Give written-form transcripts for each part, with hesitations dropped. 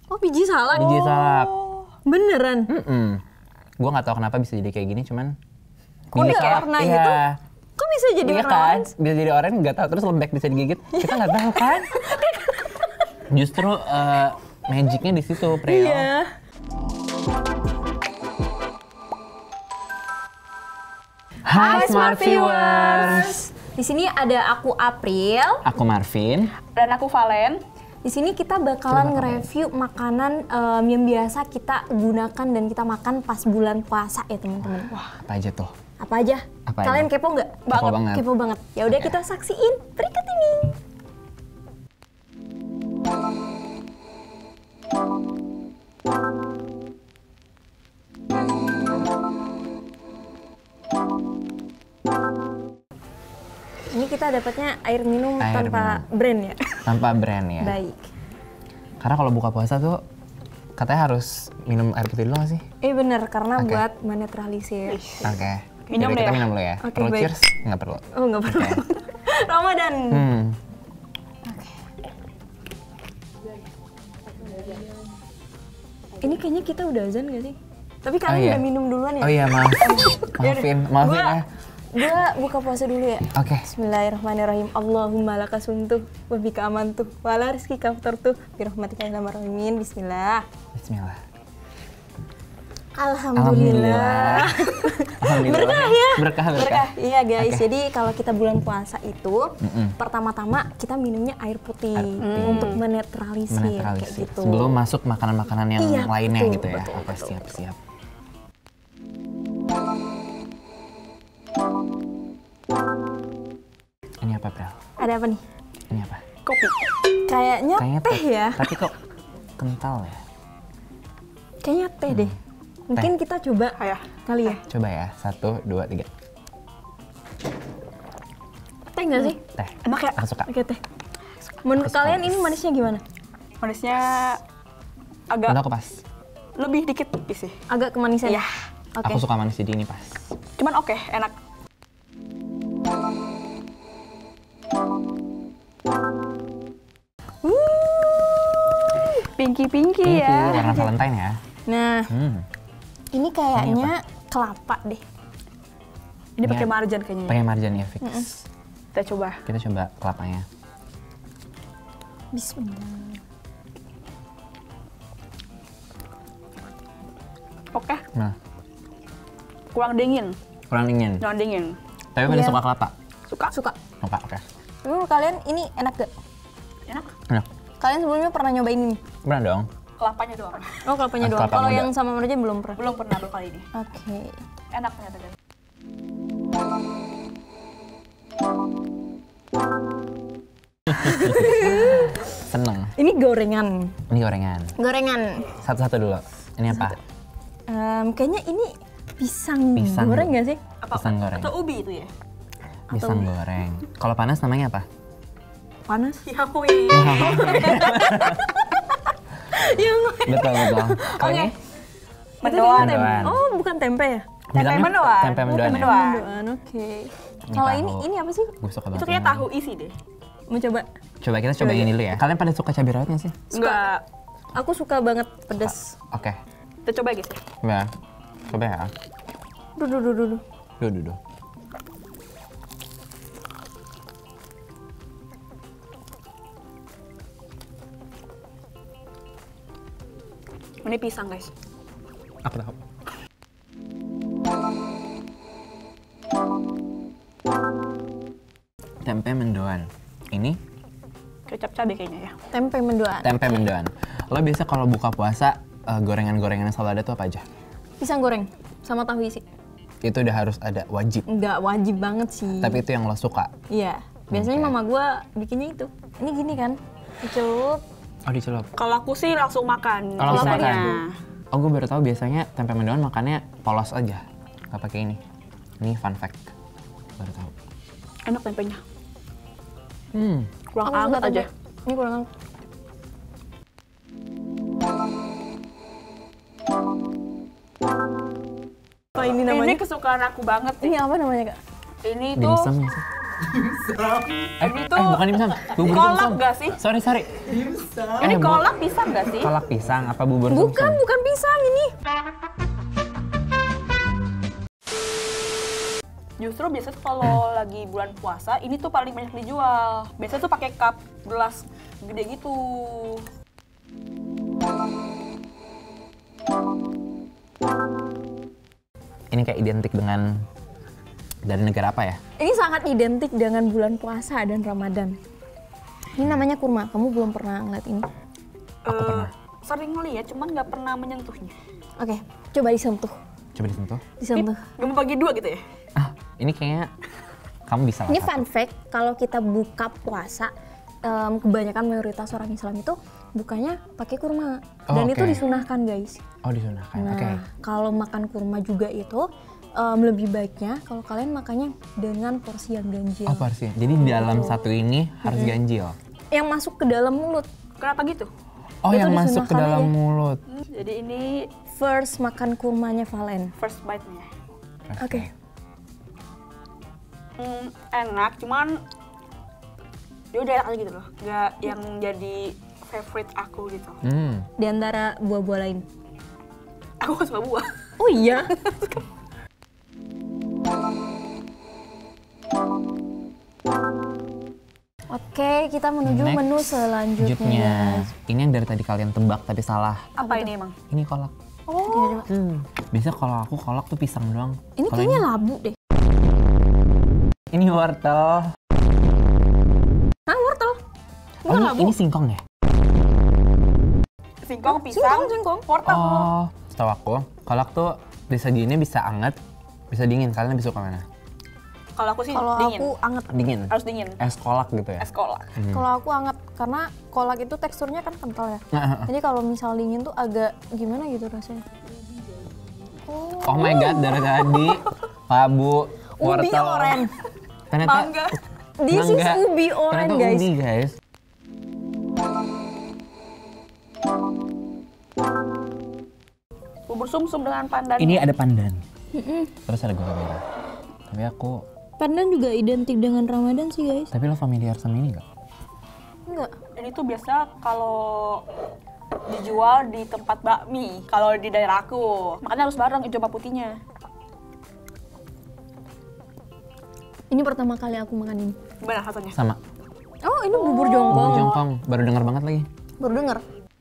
Oh, biji salak. Biji salak. Beneran? Gue nggak tahu kenapa bisa jadi kayak gini, cuman Kok biji ada warna gitu? Kok bisa jadi iya warna kan? orange? Bisa jadi orange nggak tahu, terus lembek bisa digigit. Kita nggak tahu kan? Justru magicnya di situ, Preo. Iya. Hai Smart Viewers. Di sini ada aku April. Aku Marvin. Dan aku Valen. Di sini kita bakalan nge-review makanan yang biasa kita gunakan dan kita makan pas bulan puasa ya teman-teman. Wah, Apa aja tuh? Apa aja? Apa Kalian aja? kepo nggak? Kepo banget. Kepo banget. Ya udah kita saksiin berikut ini. Ini kita dapatnya air minum tanpa brand ya? Tanpa brand ya. Baik. Karena kalau buka puasa tuh katanya harus minum air putih dulu nggak sih? Bener, karena Oke. buat menetralisir. Oke. Minum Jadi deh kita ya. minum dulu ya. Oke, Perlu baik. cheers? Nggak perlu. Oh nggak perlu. Oke. Ramadan. Ini kayaknya kita udah azan gak sih? Tapi kalian iya. udah minum duluan ya? Oh iya, maaf. Maafin ya. Gue buka puasa dulu ya. Oke. Bismillahirrahmanirrahim. Allahumma laka sumtuh wa bika amantuh wa ala rizqika aftartuh bi rahmatika ya arhamar rahimin. Bismillah. Bismillah. Alhamdulillah. Alhamdulillah. Berkah ya? Berkah. Berkah. Iya guys. Oke. Jadi kalau kita bulan puasa itu pertama-tama kita minumnya air putih, Air putih. untuk menetralisir kayak Menetralisir. gitu. Sebelum masuk makanan-makanan yang Iya, lainnya betul, gitu ya. betul, Oke, betul. siap. Ini apa, Bel? Ada apa nih? Ini apa? kopi. Kayaknya teh ya. Tapi kok kental ya? Kayaknya teh deh. Mungkin kita coba Ayah. kali ya. Coba ya. 1, 2, 3. Teh nggak sih? Teh. Enak ya? Aku suka. Oke teh. Menurut Aku suka kalian manis. ini manisnya gimana? Manisnya agak Menurut aku pas. lebih dikit sih. Agak kemanisan. Iya. Oke. Aku suka manis, jadi ini pas. Cuman oke, enak. Pinky ya. Warna Valentine ya. Nah, Hmm. ini kayaknya kelapa deh. Ini pakai Ini- marjan kayaknya. Pakai marjan ya, fix. Kita coba. Kita coba kelapanya. Bismillah. Oke, Nah, kurang dingin. kurang dingin. Jangan dingin. Tapi pada Iya. suka kelapa. Suka? Suka. Suka, oke. Menurut kalian ini enak gak? Enak. Nah, Kalian sebelumnya pernah nyobain ini? pernah dong. Kelapanya doang. Oh, kelapanya doang. Kelapa Kalau muda. yang sama marjan belum pernah. Belum pernah baru kali ini. Oke. Enak ternyata guys. Seneng. Ini gorengan. Ini gorengan. Gorengan. Satu-satu dulu. Ini apa? Kayaknya ini pisang, Pisang. goreng gak sih? Pisang goreng. Atau ubi itu ya? Pisang goreng. Kalau panas namanya apa? Panas. Yahui. Yang Betul. Kalau ini? Mendoan. Mendoan. Oh, bukan tempe ya? Bilangnya mendoan. Tempe mendoan ya? Mendoan. Mendoan, oke. Ini Kalau tahu. ini apa sih? Gue suka banget. Itu kayak ini. tahu isi deh. Mau coba? Coba kita coba ini dulu ya. Kalian pada suka cabai rawitnya sih? Enggak. Aku suka banget pedas. Oke. Kita coba guys. Coba. Coba ya. Duh. Duh. Ini pisang guys. Aku tahu. Tempe mendoan. Ini Kecap cabai kayaknya ya. Tempe mendoan. tempe mendoan. Lo biasa kalau buka puasa gorengan-gorengan yang selalu ada tuh apa aja? Pisang goreng sama tahu isi. Itu udah harus ada, wajib. Nggak wajib banget sih. Tapi itu yang lo suka. Iya. Biasanya Oke. mama gua bikinnya itu. Ini gini kan. Dicelup. Oh, dicelup. Kalau aku sih langsung makan. Oh, langsung biasanya. makan. Oh, gue baru tahu biasanya tempe mendoan makannya polos aja. Nggak pakai ini. Ini fun fact. Baru tahu. Enak tempenya. Aku Kurang suka anget tempe. aja. Ini kurang anget. Apa ini namanya? Ini kesukaan aku banget. Ini apa namanya, Kak? Ini tuh Dimsum ya sih? Bukan dimsum. Bubur kolak sumsum. nggak sih? Sorry. Ini kolak pisang nggak sih? Kolak pisang apa bubur Bukan, sumsum? bukan pisang ini. Justru biasanya tuh kalau lagi bulan puasa, ini tuh paling banyak dijual. Biasanya tuh pakai cup gelas gede gitu. Ini kayak identik dengan dari negara apa ya? Ini sangat identik dengan bulan puasa dan Ramadan. Ini namanya kurma. Kamu belum pernah ngeliat ini? Aku pernah. Sering ngeliat, cuman nggak pernah menyentuhnya. Oke, coba disentuh. Coba disentuh. Disentuh. Gak mau bagi dua gitu ya? Ini kayaknya kamu bisa lah. Ini satu. fun fact, kalau kita buka puasa, kebanyakan mayoritas orang Islam itu bukanya pakai kurma. Oh, Dan itu oke. disunahkan, guys. Oh, disunahkan. Nah, Oke. kalau makan kurma juga itu lebih baiknya kalau kalian makannya dengan porsi yang ganjil. Oh, porsi. Jadi di dalam satu ini harus ganjil. Yang masuk ke dalam mulut. Kenapa gitu? Oh, Itu yang masuk ke disunahkan dalam aja. mulut. Jadi ini First makan kurmanya Valen. first bite-nya. Oke. Enak, cuman ya udah enak aja gitu loh. Gak yang jadi favorite aku gitu. Di antara buah-buah lain. Aku gak suka buah. Oh iya. Oke, kita menuju Next, menu selanjutnya. Selanjutnya. guys. Ini yang dari tadi kalian tebak tapi salah. Apa ini emang? Ini kolak. Oh, Biasa kalau aku kolak tuh pisang doang. ini Kalau kayaknya labu deh. ini wortel. Hah, wortel? Oh, ini singkong ya? Singkong, pisang, Singkong. wortel. Oh, setahu aku, kolak tuh disajiinnya bisa anget, bisa dingin. Kalian lebih suka mana? Kalau aku sih Kalau dingin. aku anget. Dingin. Harus dingin. Es kolak gitu ya? Es kolak. Kalau aku anget karena kolak itu teksturnya kan kental ya. Nah, Jadi kalau misal dingin tuh agak gimana gitu rasanya. oh my god, dari tadi labu, Ubi wortel. oren. Ternyata Mangga. This is ubi oren, Ternyata guys. ubi, guys. Bubur sumsum dengan pandan. Ini ada pandan. Terus ada gula merah. Tapi aku, Pandan juga identik dengan Ramadan sih, guys. tapi lo familiar sama ini nggak? Enggak. Ini tuh biasa kalau dijual di tempat bakmi. Kalau di daerah aku, makanya harus bareng hijau sama putihnya. Ini pertama kali aku makan ini. Gimana rasanya? Sama. Oh, ini bubur jongkong. Bubur jongkong, baru dengar banget lagi. Baru denger.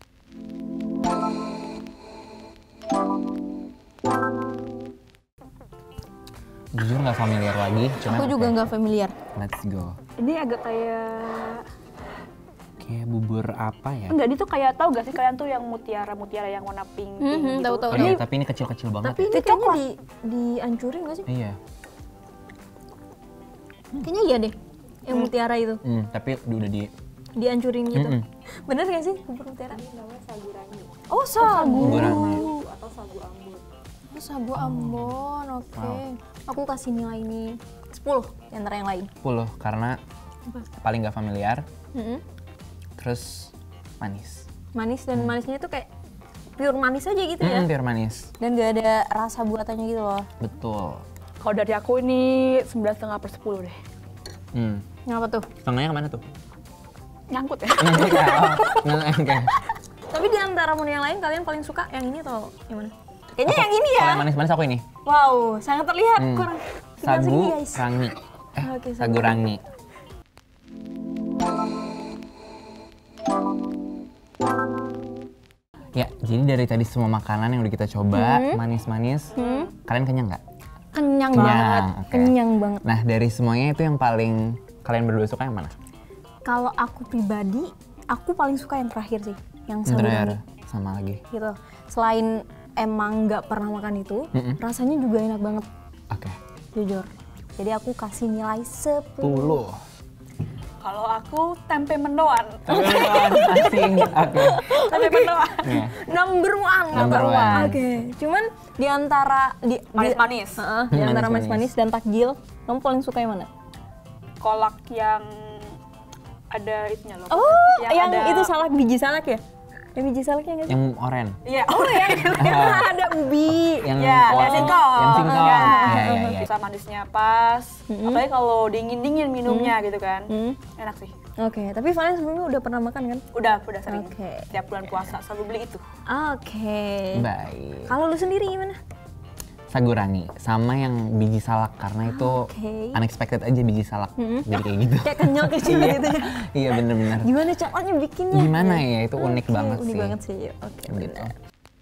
Jujur nggak familiar lagi, cuman Aku juga oke. nggak familiar. Let's go. Ini agak kayak Kayak bubur apa ya? enggak, ini tuh kayak tahu gak sih kalian tuh yang mutiara yang warna pink, gitu. tahu-tahu. Oh, iya, tapi ini kecil-kecil banget. Tapi ini kayaknya dihancurin nggak sih? Iya. Kayaknya iya deh. Yang mutiara itu. Tapi udah di Dihancurin gitu. Bener gak sih bubur mutiara? Ini namanya sagu rangi. Oh, sagu. bubur rangi. Oh, sagu Ambon. Oke. Aku kasih nilai ini 10 di antara yang lain. 10 karena paling nggak familiar, Mm-mm. terus manis. Manis dan manisnya itu kayak pure manis aja gitu ya. Pure manis. Dan gak ada rasa buatannya gitu loh. Betul. Kalau dari aku ini 11,5/10 deh. Kenapa tuh? Setengahnya kemana tuh? Nyangkut ya. Oke. Tapi di antara menu yang lain kalian paling suka yang ini atau yang mana? Kayaknya yang ini ya. Kalau yang manis-manis aku ini. Wow, sangat terlihat kurang tinggal Sagu segini, guys. rangi. Oke, Sagu rangi. Ya, jadi dari tadi semua makanan yang udah kita coba, manis-manis, kalian kenyang nggak? Kenyang Kenyang, banget. oke. Kenyang banget. Nah, dari semuanya itu yang paling kalian berdua suka yang mana? Kalau aku pribadi, aku paling suka yang terakhir sih, yang Yang sagu terakhir, rangi sama lagi. gitu. Selain emang nggak pernah makan itu, rasanya juga enak banget, Oke. jujur. Jadi aku kasih nilai 10. 10. Kalau aku tempe mendoan. Asing. Oke. Tempe mendoan. Iya. Number one. Number one. Oke. Cuman di antara Manis-manis. di antara Manis-manis. manis-manis dan takjil, kamu paling suka yang mana? Kolak yang ada itunya loh. Oh, yang ada- itu salak, biji salak ya? Ada biji salaknya nggak sih? Yang oren. Iya. Oh ya, ada ubi. Yang Ya, wah, singkong. yang singkong. Ya. Iya. Bisa manisnya pas. Apalagi kalau dingin-dingin minumnya gitu kan. Enak sih. Oke, tapi Valen sebelumnya udah pernah makan kan? Udah sering. Oke. Tiap bulan puasa selalu beli itu. Oke. Baik. Kalau lu sendiri gimana? Sagurangi sama yang biji salak karena itu Oke. unexpected aja biji salak. Jadi kayak gitu. Kayak kenyal kecil gitu ya. Iya bener-bener. Gimana caranya bikinnya? Gimana ya, itu unik Oke, banget unik sih. banget sih. Oke, Gitu. benar.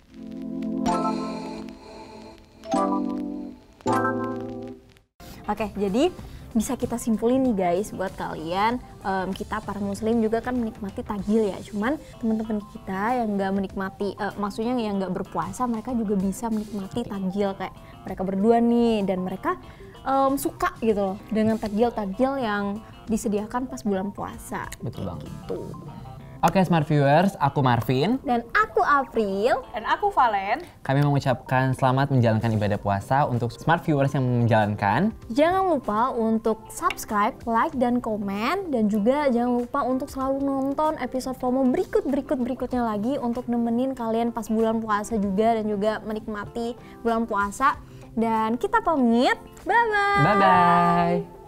Oke, jadi bisa kita simpulin nih guys buat kalian, kita para muslim juga kan menikmati takjil ya. Cuman teman-teman kita yang nggak menikmati, maksudnya yang nggak berpuasa, mereka juga bisa menikmati takjil kayak mereka berdua nih, dan mereka suka gitu loh dengan takjil-takjil yang disediakan pas bulan puasa. Betul banget. Gitu. Oke Smart Viewers, aku Marvin. Dan aku April. Dan aku Valen. Kami mengucapkan selamat menjalankan ibadah puasa untuk Smart Viewers yang menjalankan. Jangan lupa untuk subscribe, like, dan komen. Dan juga jangan lupa untuk selalu nonton episode FOMO berikutnya lagi untuk nemenin kalian pas bulan puasa juga dan juga menikmati bulan puasa. Dan kita pamit, bye-bye! Bye-bye!